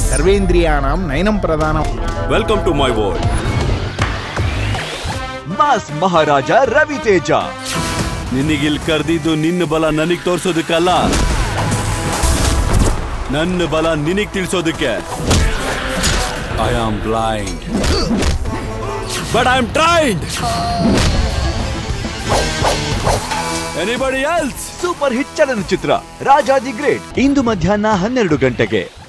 ಸರ್ವೇಂದ್ರಿಯಾಣಾಂ ನಯನಂ ಪ್ರಧಾನಂ. Welcome to my world. Mass Maharaja Ravi Teja. ನಿನಗಿಲ್ ಕರೆದಿದ್ದು ನಿನ್ನ ಬಲ ನನಗ್ ತೋರ್ಸೋದಕ್ಕಲ್ಲ, ನನ್ನ ಬಲ ನಿನಗ್ ತಿಳಿಸೋದಕ್ಕೆ. I am blind but I am trained. Anybody else? Super hit ಚಲನಚಿತ್ರ ರಾಜಾ ದಿ ಗ್ರೇಟ್ ಇಂದು ಮಧ್ಯಾಹ್ನ 12 ಗಂಟೆಗೆ.